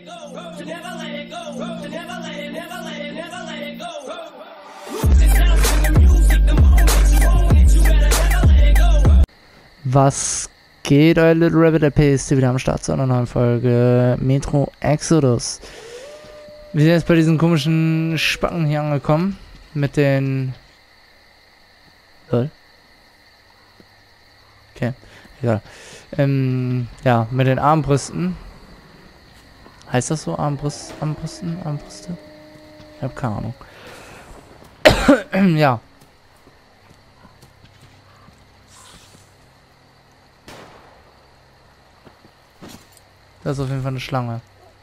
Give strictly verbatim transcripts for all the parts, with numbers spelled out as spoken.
Was geht, euer Little Rabbit R P ist hier wieder am Start zu einer neuen Folge Metro Exodus. Wir sind jetzt bei diesen komischen Spacken hier angekommen. Mit den... Lol. Okay, egal. Ähm, ja, mit den Armbrüsten. Heißt das so? Armbrust, Armbrüsten? Armbrüste? Ich hab keine Ahnung. Ja. Das ist auf jeden Fall eine Schlange.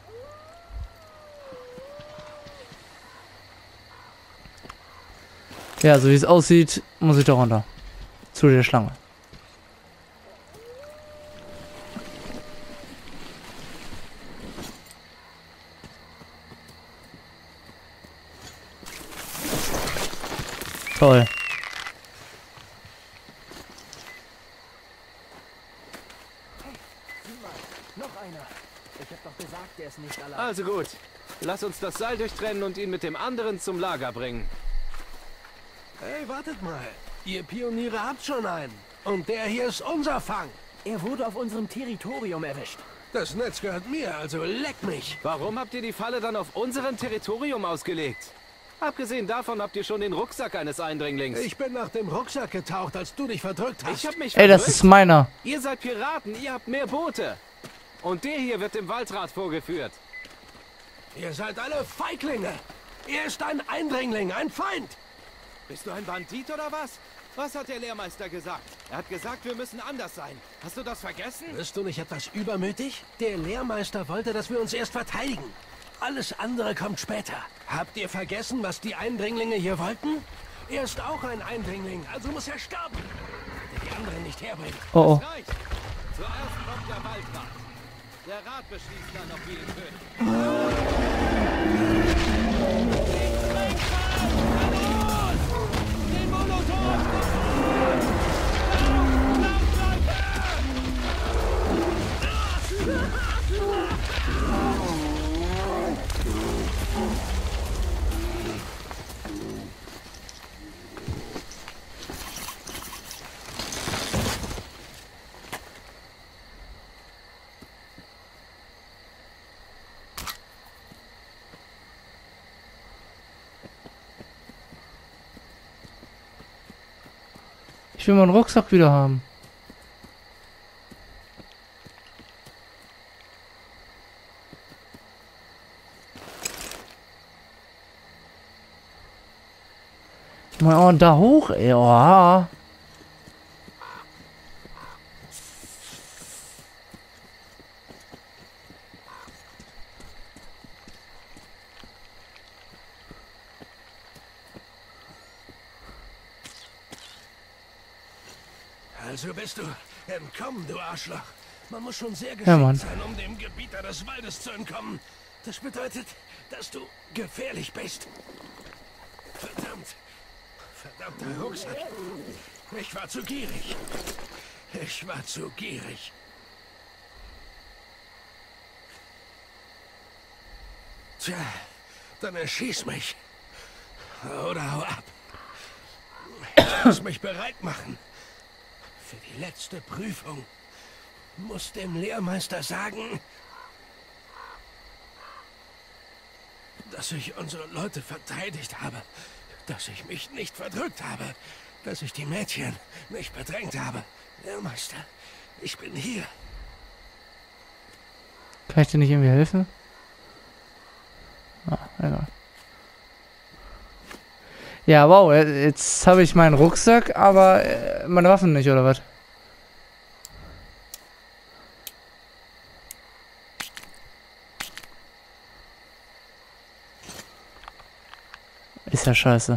Ja, so wie es aussieht, muss ich da runter. Zu der Schlange. Toll. Also gut, lass uns das Seil durchtrennen und ihn mit dem anderen zum Lager bringen. Hey, wartet mal. Ihr Pioniere habt schon einen. Und der hier ist unser Fang. Er wurde auf unserem Territorium erwischt. Das Netz gehört mir, also leck mich. Warum habt ihr die Falle dann auf unserem Territorium ausgelegt? Abgesehen davon habt ihr schon den Rucksack eines Eindringlings. Ich bin nach dem Rucksack getaucht, als du dich verdrückt hast. Ich hab mich Ey, das verdrückt? ist meiner. Ihr seid Piraten, ihr habt mehr Boote. Und der hier wird dem Waldrat vorgeführt. Ihr seid alle Feiglinge. Er ist ein Eindringling, ein Feind. Bist du ein Bandit oder was? Was hat der Lehrmeister gesagt? Er hat gesagt, wir müssen anders sein. Hast du das vergessen? Bist du nicht etwas übermütig? Der Lehrmeister wollte, dass wir uns erst verteidigen. Alles andere kommt später. Habt ihr vergessen, was die Eindringlinge hier wollten? Er ist auch ein Eindringling, also muss er sterben. Der die anderen nicht herbringt. Oh oh. Das reicht. Zuerst kommt der Waldrat. Der Rat beschließt dann, ob wir ihn töten. Ich will meinen Rucksack wieder haben. Mal oh, da hoch, ey. Oh. Also bist du entkommen, du Arschloch. Man muss schon sehr geschickt Ja, Mann. sein, um dem Gebieter des Waldes zu entkommen. Das bedeutet, dass du gefährlich bist. Verdammt. Verdammter Rucksack. Ich war zu gierig. Ich war zu gierig. Tja, dann erschieß mich. Oder hau ab. Ich muss mich bereit machen. Für die letzte Prüfung. Muss dem Lehrmeister sagen, dass ich unsere Leute verteidigt habe. Dass ich mich nicht verdrückt habe. Dass ich die Mädchen nicht bedrängt habe. Lehrmeister, ich bin hier. Kann ich dir nicht irgendwie helfen? Ah, egal. Ja, wow, jetzt habe ich meinen Rucksack, aber äh, meine Waffen nicht, oder was? Ist ja scheiße.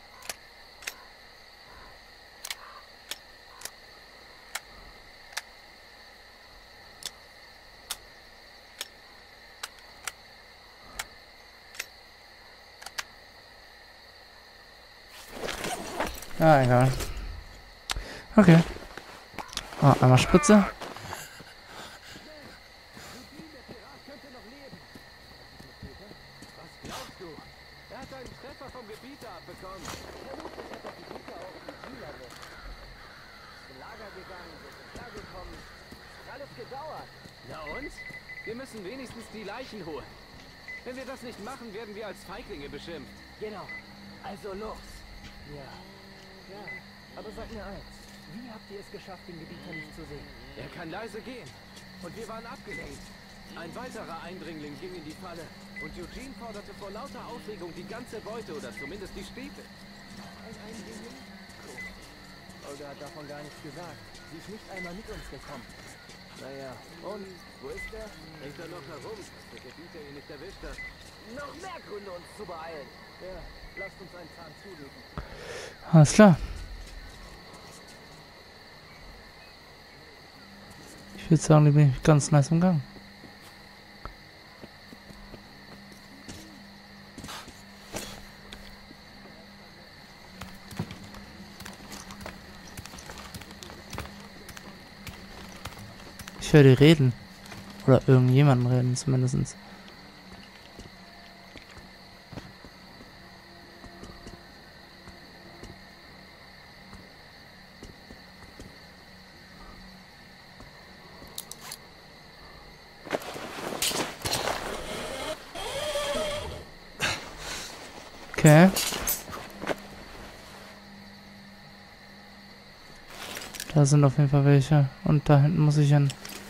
Ah, egal. Okay. Ah, einmal Spritze. glaubst du? Er hat einen Treffer vom Gebieter abbekommen. Vermutlich hat der Gebieter auch die Ziel erwischt. Ist ins Lager gegangen, ist hergekommen. Hat alles gedauert. Na und? Wir müssen wenigstens die Leichen holen. Wenn wir das nicht machen, werden wir als Feiglinge beschimpft. Genau. Also los. Ja. Ja. Aber sag mir eins. Wie habt ihr es geschafft, den Gebieter nicht zu sehen? Er kann leise gehen. Und wir waren abgelenkt. Ein weiterer Eindringling ging in die Falle. Und Eugene forderte vor lauter Aufregung die ganze Beute oder zumindest die Stäbe. Ein Eindringling? Cool. Olga hat davon gar nichts gesagt. Sie ist nicht einmal mit uns gekommen. Naja, und? Wo ist er? Hängt er noch herum, dass der Gebieter ihn nicht erwischt hat. Noch mehr Gründe, uns zu beeilen. Ja, lasst uns einen Zahn zulegen. Alles klar. Ich würde sagen, die bin ich ganz nice im Gang. Ich höre die reden. Oder irgendjemanden reden zumindest. Okay. Da sind auf jeden Fall welche. Und da hinten muss ich hin.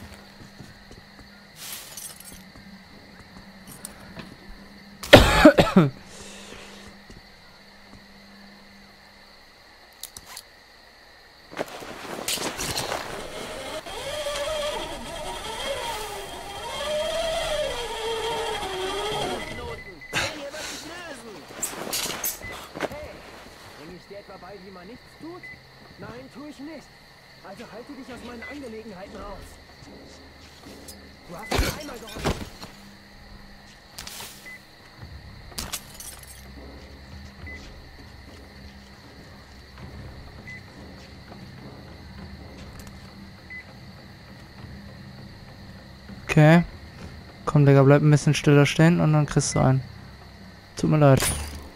Dabei, wie man nichts tut? Nein, tue ich nicht. Also halte dich aus meinen Angelegenheiten raus. Du hast mir einmal geholfen. Okay. Komm, Digga, bleib ein bisschen stiller stehen und dann kriegst du einen. Tut mir leid.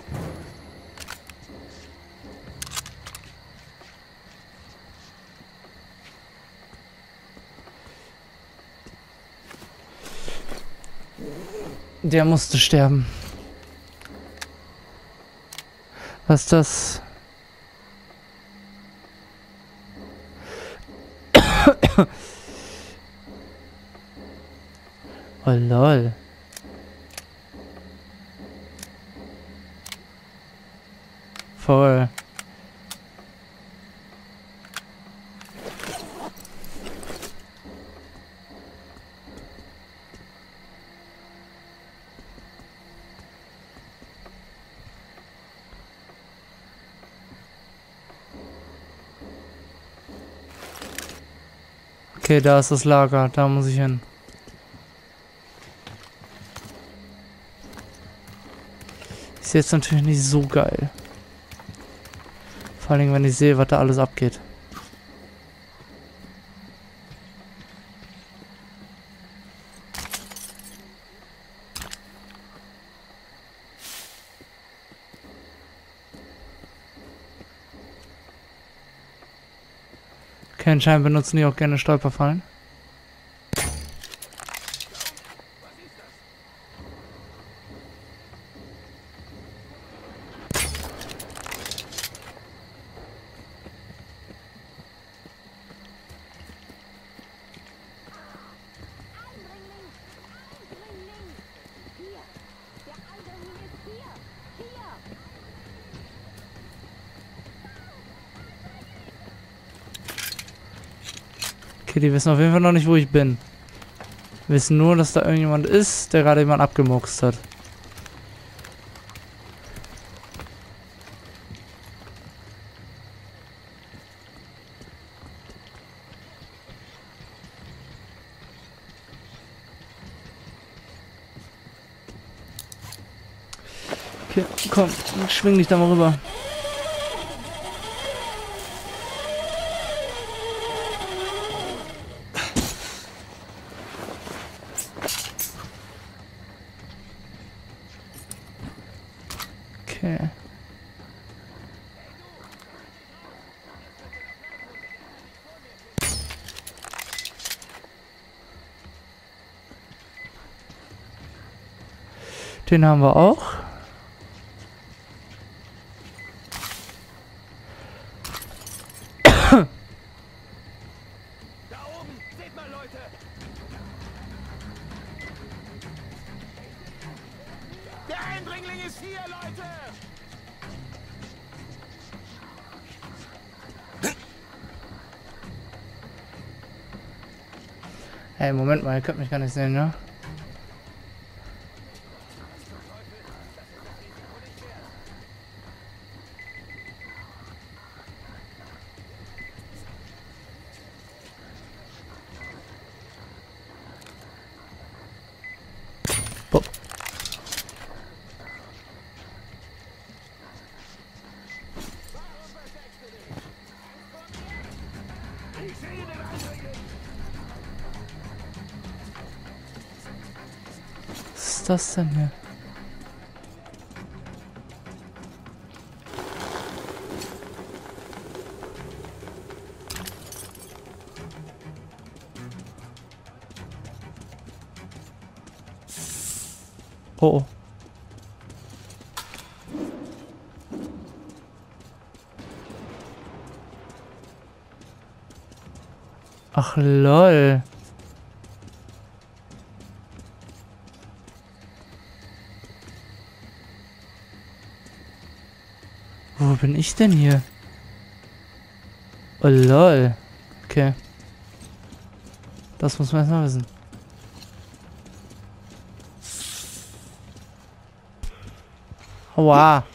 Der musste sterben. Was ist das? Oh lol. Voll. Okay, da ist das Lager, da muss ich hin. Ist jetzt natürlich nicht so geil. Vor allem, wenn ich sehe, was da alles abgeht. Okay, anscheinend benutzen die auch gerne Stolperfallen. Okay, die wissen auf jeden Fall noch nicht, wo ich bin. Wir wissen nur, dass da irgendjemand ist, der gerade jemand abgemuckst hat. Okay, komm, schwing dich da mal rüber. Okay. Den haben wir auch. Da oben, seht mal, Leute! Der Eindringling ist hier, Leute! Hey, Moment mal, ihr könnt mich gar nicht sehen, ne? Boah. Ich sehe den Eindringling! Was ist das denn hier? Oh, oh. Ach lol. Wo bin ich denn hier? Oh lol. Okay. Das muss man erstmal wissen. Aua.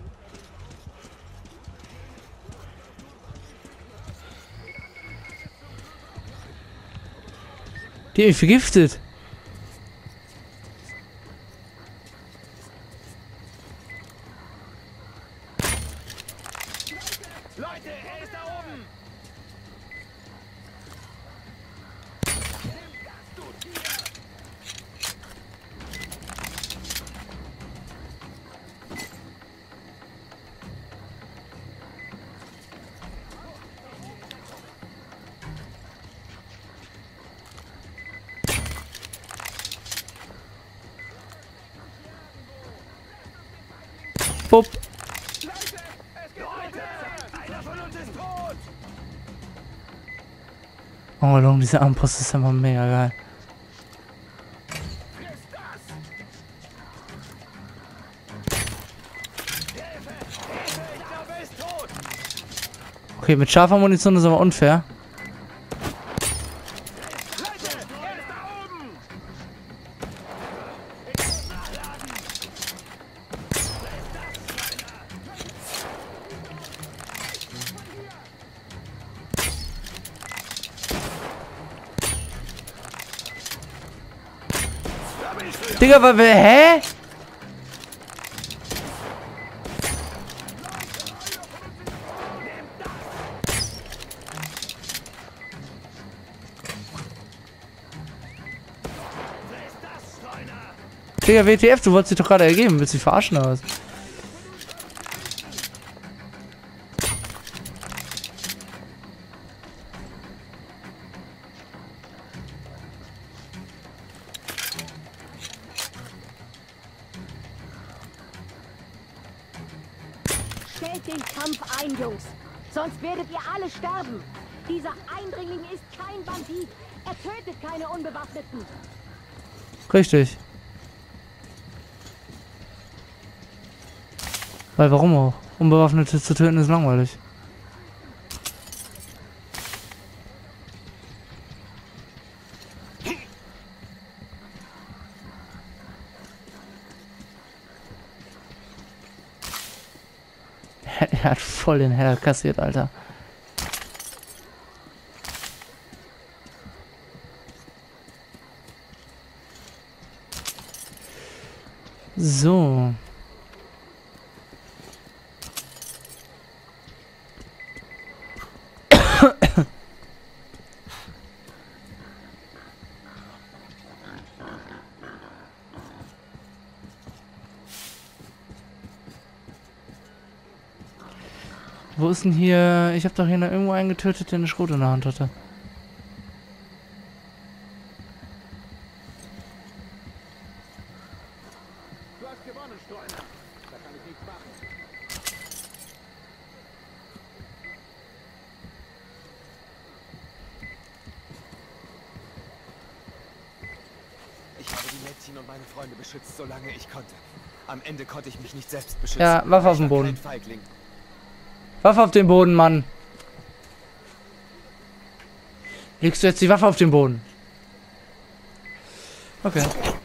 Die hat mich vergiftet. Leute, er ist da oben! Bupp. Leute, es geht Leute! Einer von uns ist tot! Oh, Long, diese Armbrust ist einfach mega geil. Friss das! Hilfe! Hilfe! Ich glaube, er ist tot! Okay, mit scharfer Munition ist aber unfair. Leute, er ist da oben! Nachladen! Da bin ich früher! Digga, wa- wa- hä? Friss das, Schreiner! Digga, W T F, du wolltest dich doch gerade ergeben. Willst du dich verarschen oder was? Stellt den Kampf ein, Jungs. Sonst werdet ihr alle sterben. Dieser Eindringling ist kein Bandit. Er tötet keine Unbewaffneten. Richtig. Weil warum auch? Unbewaffnete zu töten ist langweilig. Er hat voll den Heller kassiert, Alter. So. Wo ist denn hier... Ich habe doch hier noch irgendwo einen getötet, der eine Schrot in der Hand hatte. Du hast gewonnen, Streuner. Da kann ich nichts machen. Ich habe die Mädchen und meine Freunde beschützt, solange ich konnte. Am Ende konnte ich mich nicht selbst beschützen. Ja, Waffe auf dem Ich war Boden. kein Feigling. Waffe auf den Boden, Mann. Legst du jetzt die Waffe auf den Boden? Okay.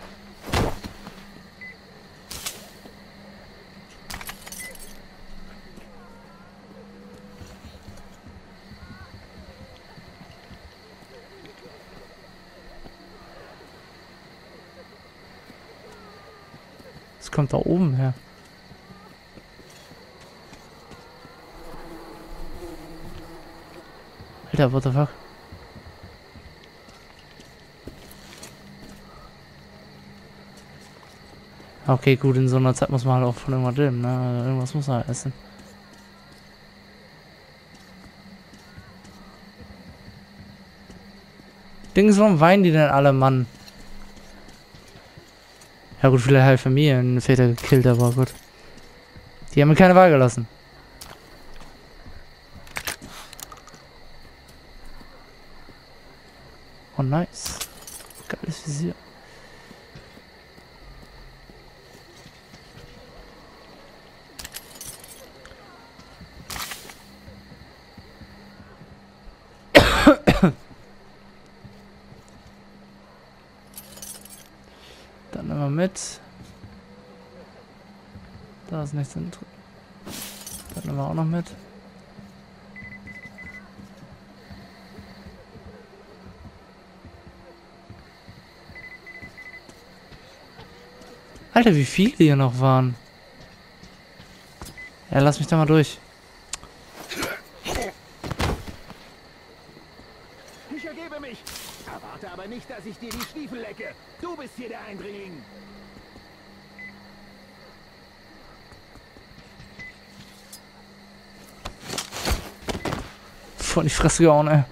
Es kommt da oben her. Alter, what the fuck? Okay, gut, in so einer Zeit muss man halt auch von irgendwas leben, ne? Irgendwas muss man halt essen. Dings, warum weinen die denn alle, Mann? Ja gut, vielleicht halt Familienväter gekillt, aber gut. Die haben mir keine Wahl gelassen. Oh, nice. Geiles Visier. Dann nehmen wir mit. Da ist nichts drin. Dann nehmen wir auch noch mit. Alter, wie viele hier noch waren. Ja, lass mich da mal durch. Ich ergebe mich. Erwarte aber nicht, dass ich dir die Stiefel lecke. Du bist hier der Eindringling. Voll in die Fresse gehauen, ey.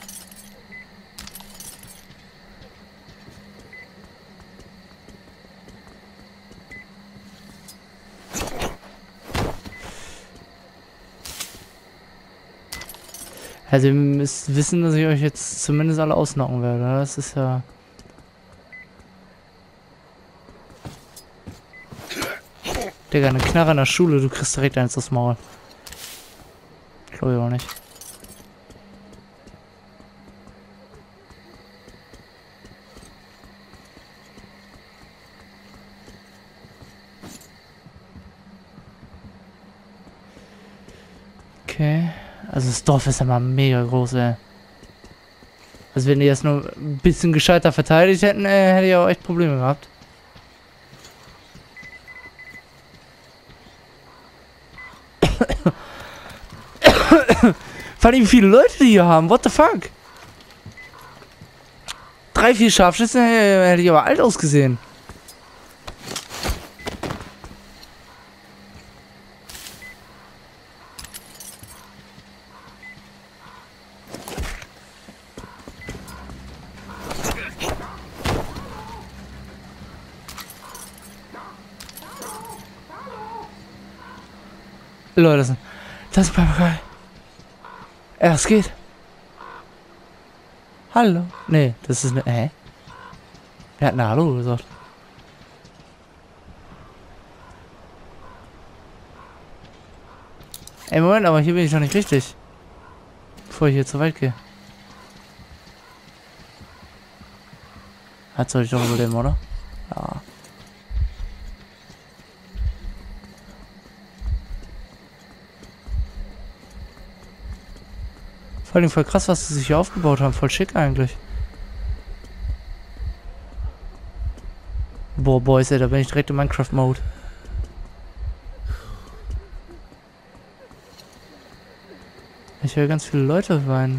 Also ihr müsst wissen, dass ich euch jetzt zumindest alle ausnocken werde. Das ist ja... Digga, eine Knarre in der Schule, du kriegst direkt eins aufs Maul. Glaube ich auch nicht. Okay. Also das Dorf ist ja mal mega groß, ey. Also wenn die jetzt nur ein bisschen gescheiter verteidigt hätten, ey, hätte ich auch echt Probleme gehabt. Vor allem wie viele Leute die hier haben, what the fuck? Drei, vier Scharfschützen, äh, hätte ich aber alt ausgesehen. Leute, das ist, das ist ein Papagei. Ja, es geht. Hallo. Nee, das ist eine... Hä? Wer hat eine Hallo gesagt? Ey, Moment, aber hier bin ich noch nicht richtig. Bevor ich hier zu weit gehe. Hat soll ich doch überleben, oder? Ja. Vor allem voll krass, was sie sich hier aufgebaut haben. Voll schick eigentlich. Boah, Boys, ey, da bin ich direkt in Minecraft-Mode. Ich höre ganz viele Leute weinen.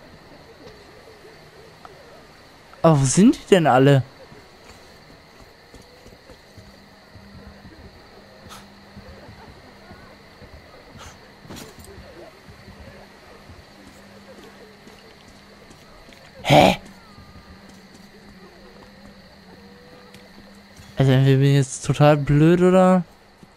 Aber wo sind die denn alle? Also entweder bin ich jetzt total blöd oder...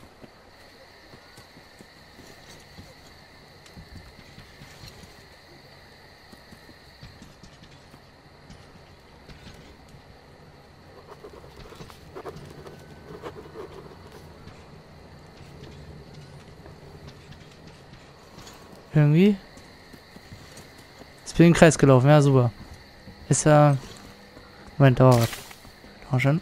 Irgendwie. Jetzt bin ich im Kreis gelaufen, ja super. Ist ja... Moment, dauert. Auch schon.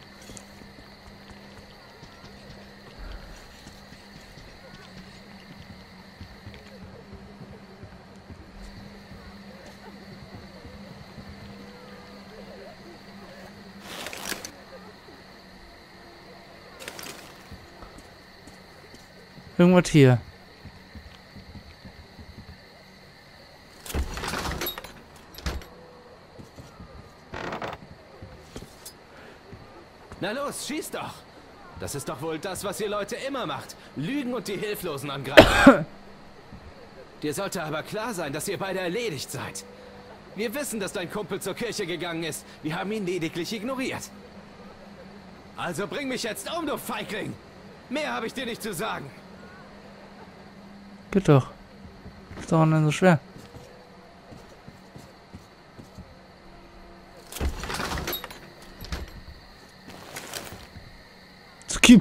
Irgendwas hier. Na los, schieß doch! Das ist doch wohl das, was ihr Leute immer macht. Lügen und die Hilflosen angreifen. Dir sollte aber klar sein, dass ihr beide erledigt seid. Wir wissen, dass dein Kumpel zur Kirche gegangen ist. Wir haben ihn lediglich ignoriert. Also bring mich jetzt um, du Feigling! Mehr habe ich dir nicht zu sagen. Geht doch. Ist doch nicht so schwer. Skip.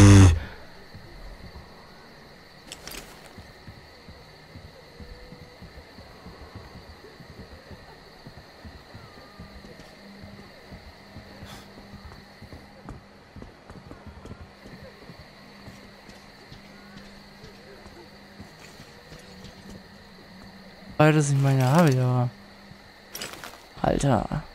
Beides ich meine habe, ja. Alter.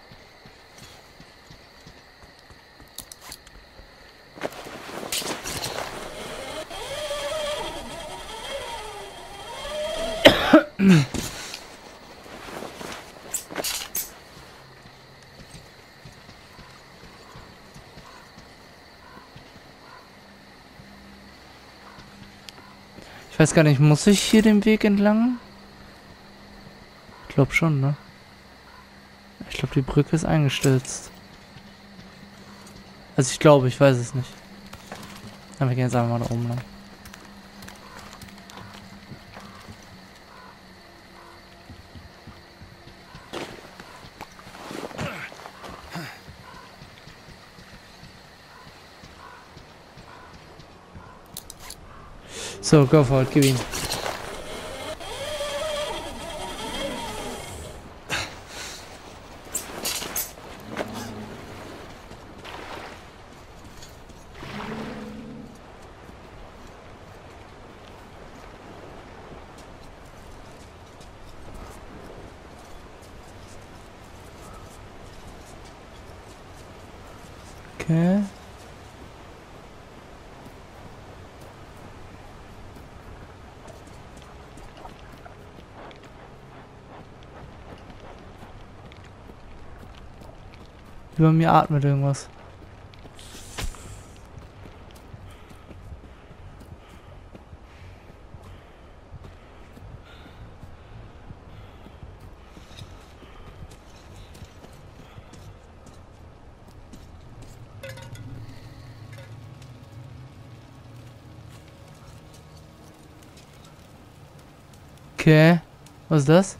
Ich weiß gar nicht, muss ich hier den Weg entlang? Ich glaube schon, ne? Ich glaube, die Brücke ist eingestürzt. Also ich glaube, ich weiß es nicht. Dann wir gehen jetzt einfach mal da oben lang. So, go for it, gib ihn. Okay. Über mir atmet irgendwas. Okay. Was ist das?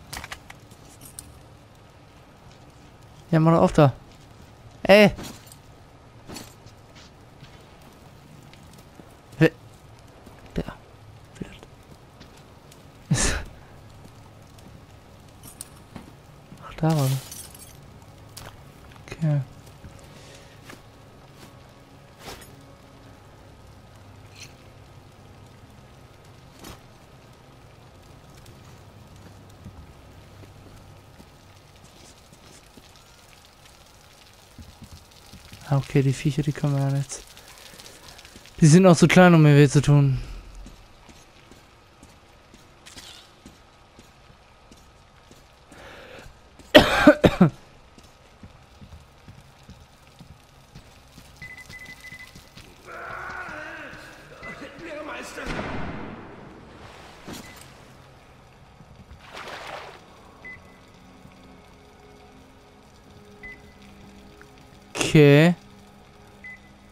Ja, mach doch auf da. Ey! Wer? Der. Vielleicht. Ach, da war er. Okay. Okay, die Viecher, die können wir ja nicht. Die sind auch zu klein, um mir weh zu tun. Meister! Okay.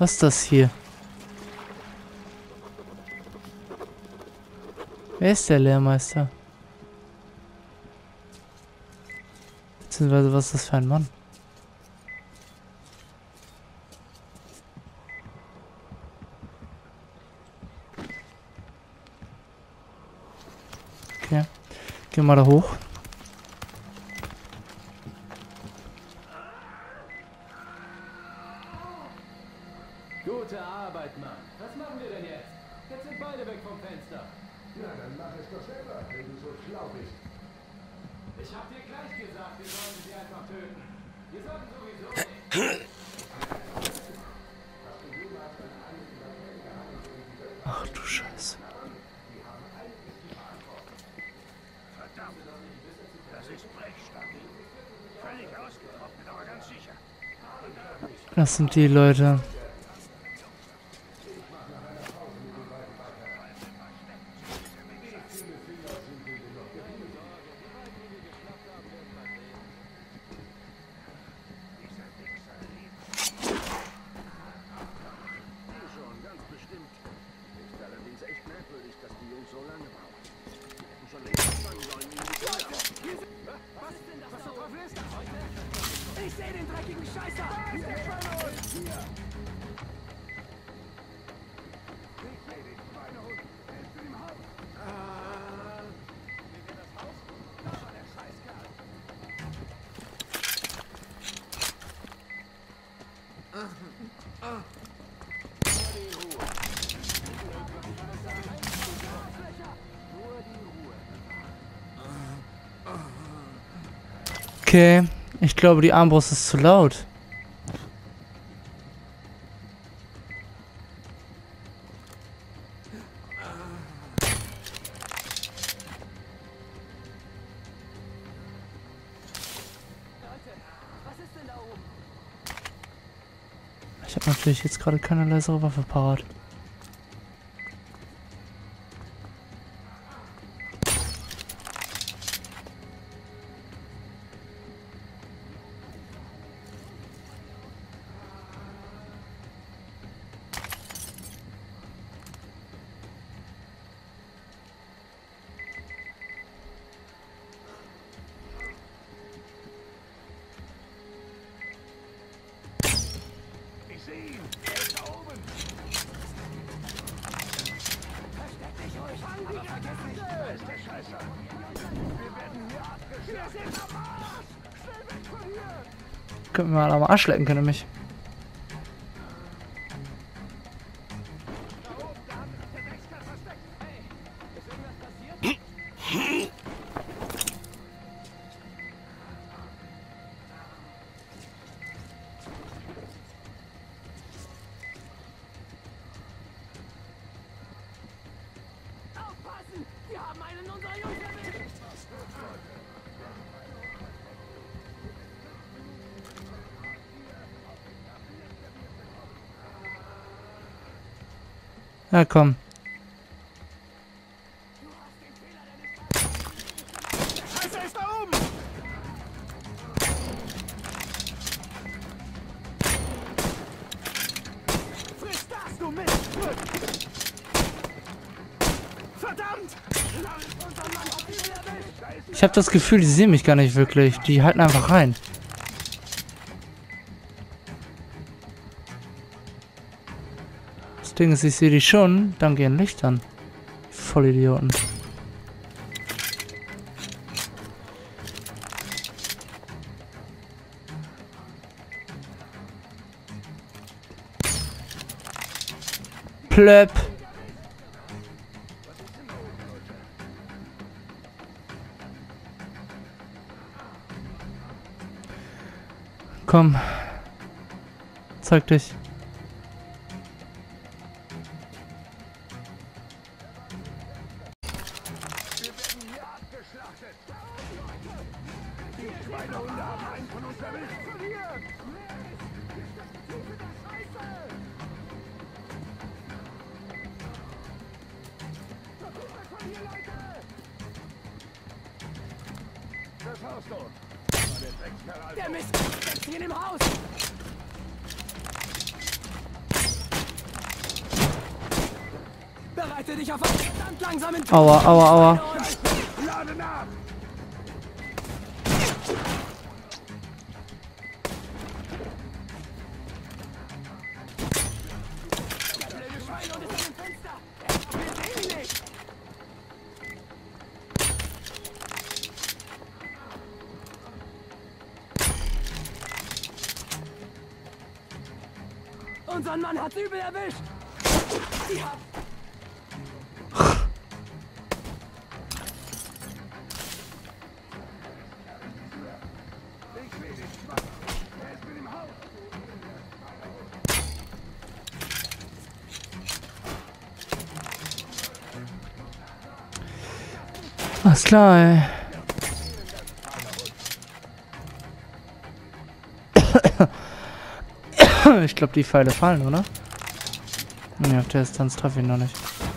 Was ist das hier? Wer ist der Lehrmeister? Beziehungsweise, was ist das für ein Mann? Okay. Gehen wir da hoch. Gute Arbeit, Mann. Was machen wir denn jetzt? Jetzt sind beide weg vom Fenster. Ja, dann mach es doch selber, wenn du so schlau bist. Ich hab dir gleich gesagt, wir sollten sie einfach töten. Wir sollten sowieso nicht. Ach du Scheiße. Das ist brechstabil. Völlig ausgetrocknet, aber ganz sicher. Das sind die Leute. Ich sehe den dreckigen Scheißer! Okay, ich glaube, die Armbrust ist zu laut. Ich habe natürlich jetzt gerade keine leisere Waffe parat. Ich sehe ihn. Er ist da oben. Versteck dich ruhig. Aber vergiss nicht, da ist der Scheißer. Wir werden hier abgeschlachtet. Wir sind am Arsch. Schnell weg von hier. Könnten wir mal am Arsch lecken können mich. Da oben, da hat sich der Dreckskerl versteckt. Hey, ist irgendwas passiert? Aufpassen! Wir haben einen unserer Jungs erwischt! Ja, komm. Scheiße, ist da oben. Friss das, du Mist! Verdammt! Wir haben unseren Mann auf die erwischt! Ich habe das Gefühl, die sehen mich gar nicht wirklich. Die halten einfach rein. Das Ding ist, ich sehe die schon, dank ihren Lichtern. Vollidioten. Plöpp. Komm. Zeig dich. Wir werden hier abgeschlachtet. Die Schweinehunde haben einen von uns erwischt. Von hier. Das Haus dort. Aber der Dreckskerl also. Der Mist steckt hier in dem Haus! Bereite dich auf einen verdammt langsamen Tod. Aua, aua, aua. Lade nach! Unseren Mann hat's übel erwischt. Die haben... Ich will dich schwach. Er ist mit dem Haus. Alles klar, ey. Ich glaube, die Pfeile fallen, oder? Ne, auf der Distanz treffe ich noch nicht.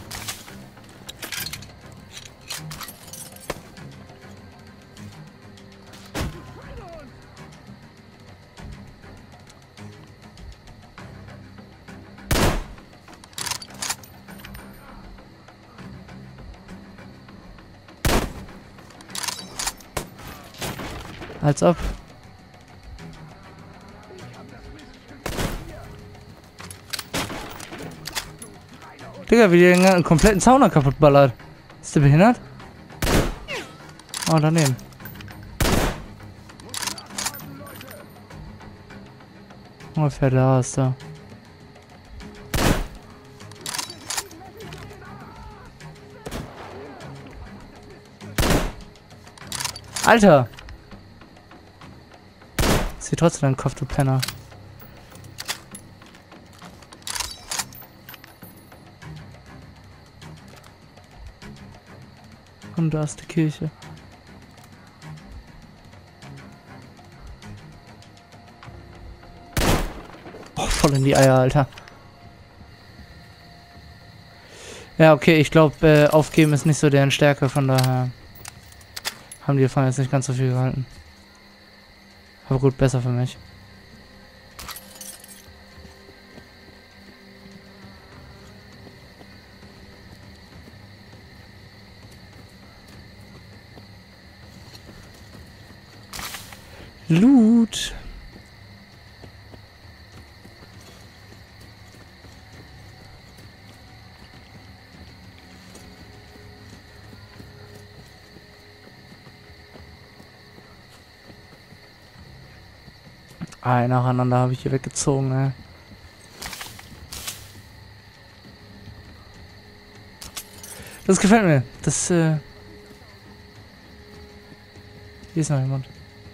Als ob. Digga, wie der einen kompletten Zauner kaputt ballert. Ist der behindert? Oh, daneben. Oh, fährt da aus da. Alter! Sieh trotzdem deinen Kopf, du Penner. Und da ist die Kirche. Oh, voll in die Eier, Alter. Ja, okay, ich glaube, äh, aufgeben ist nicht so deren Stärke, von daher haben die davon jetzt nicht ganz so viel gehalten. Aber gut, besser für mich. Loot. Ah, nacheinander habe ich hier weggezogen, ey. Das gefällt mir. Das, äh... Hier ist noch jemand.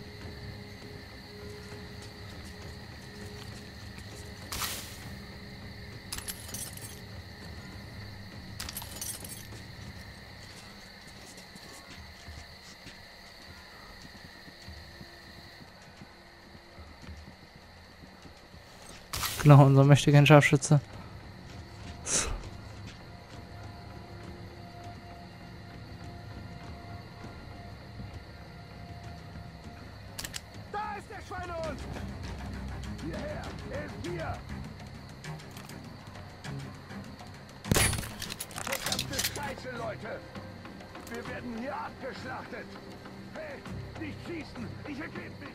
Genau, unser mächtiger Scharfschütze. Da ist der Schweinehund! Hierher! Er ist hier! Verdammte Scheiße, Leute! Wir werden hier abgeschlachtet! Hey, nicht schießen! Ich ergebe mich!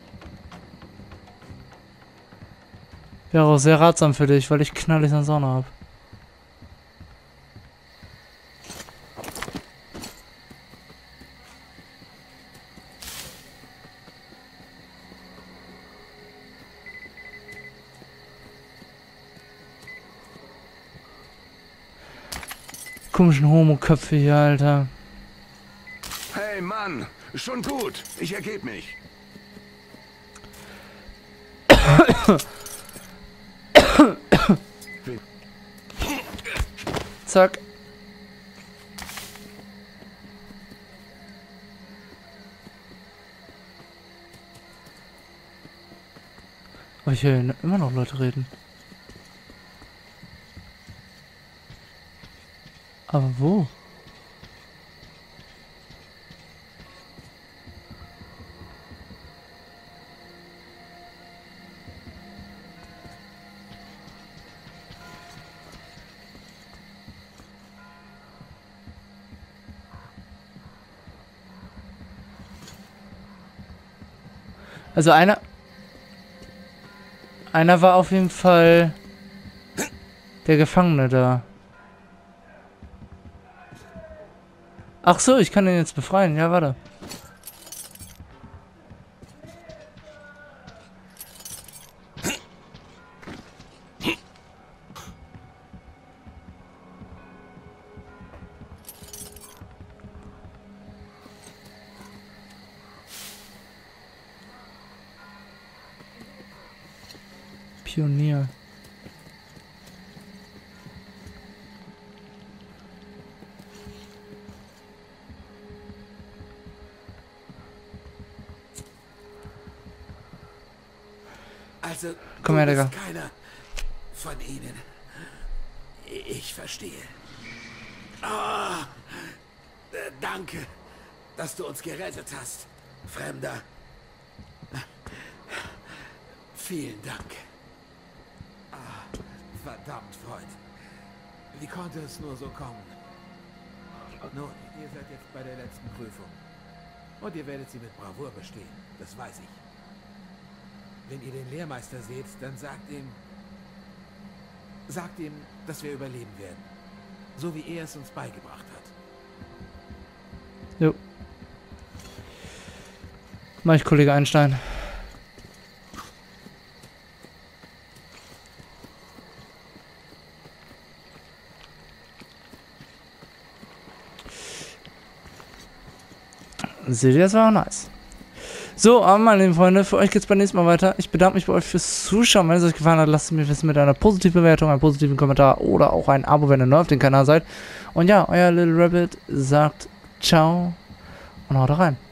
Wäre auch sehr ratsam für dich, weil ich knallig an Sonne habe. Komischen Homo-Köpfe hier, Alter. Hey Mann, schon gut. Ich ergebe mich. Zack. Aber ich höre immer noch Leute reden. Aber wo? Also einer... Einer war auf jeden Fall der Gefangene da. Ach so, ich kann den jetzt befreien. Ja, warte. Pionier. Also, Komm her, du Digga. bist keiner von ihnen. Ich verstehe. Ah, äh, danke, dass du uns gerettet hast, Fremder. Vielen Dank. Ah, verdammt, Freund. Wie konnte es nur so kommen? Nun, ihr seid jetzt bei der letzten Prüfung. Und ihr werdet sie mit Bravour bestehen, das weiß ich. Wenn ihr den Lehrmeister seht, dann sagt ihm... Sagt ihm, dass wir überleben werden. So wie er es uns beigebracht hat. Jo. Mach ich, Kollege Einstein. Seht ihr, das war auch nice. So, aber meine lieben Freunde, für euch geht's beim nächsten Mal weiter. Ich bedanke mich bei euch fürs Zuschauen. Wenn es euch gefallen hat, lasst es mir wissen mit einer positiven Bewertung, einem positiven Kommentar oder auch ein Abo, wenn ihr neu auf dem Kanal seid. Und ja, euer Little Rabbit sagt ciao und haut rein.